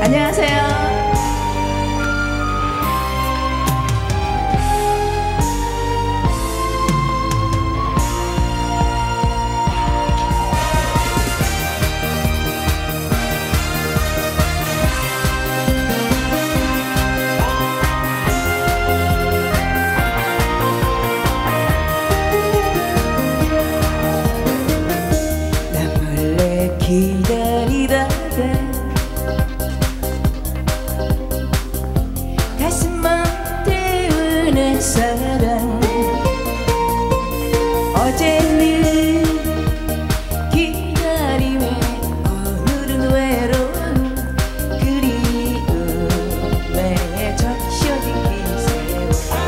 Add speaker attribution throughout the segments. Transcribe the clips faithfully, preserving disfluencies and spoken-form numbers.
Speaker 1: 안녕하세요. 기다리다가 가슴만 태우는 사랑 어제는 기다림에 오늘은 외로운 그리움에 적셔진 기세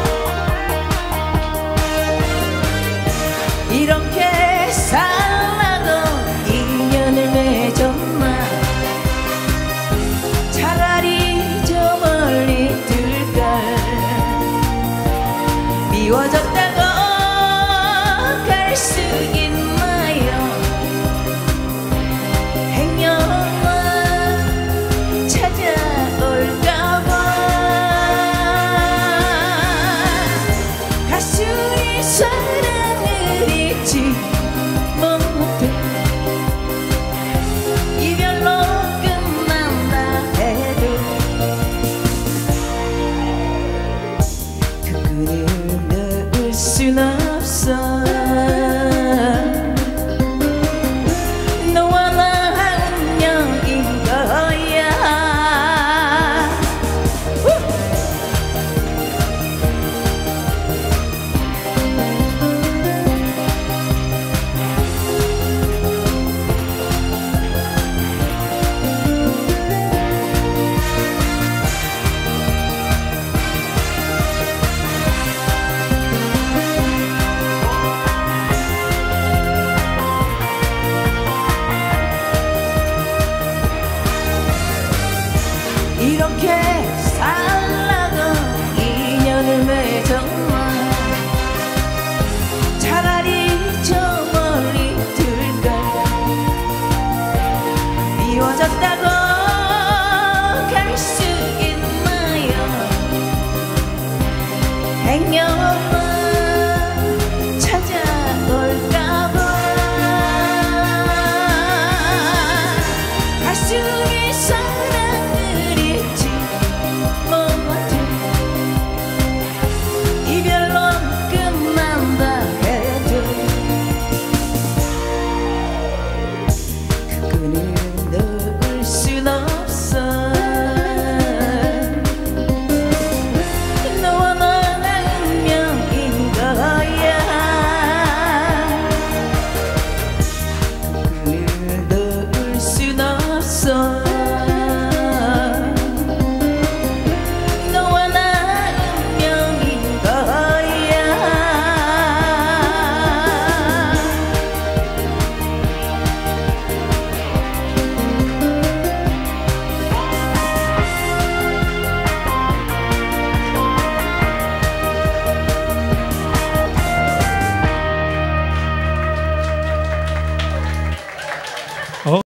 Speaker 1: 이렇게 살아도 인연을 맺었나 차라리 저 멀리 둘걸 미워졌다고 갈 수 있나요 행여나 찾아올까봐 가슴이 사랑을 잊지 못해 이별로 끝난다 해도 그 끈을 놓을 순 없어 너와 나 운명인 거야 이렇게 살라고 인연을 맺었나 차라리 저 멀리 둘걸 미워졌다고 갈 수 있나요 행여나 찾아올까봐 가슴이 사랑을 잊지 못해 이별로 끝난다 해도 그 끈을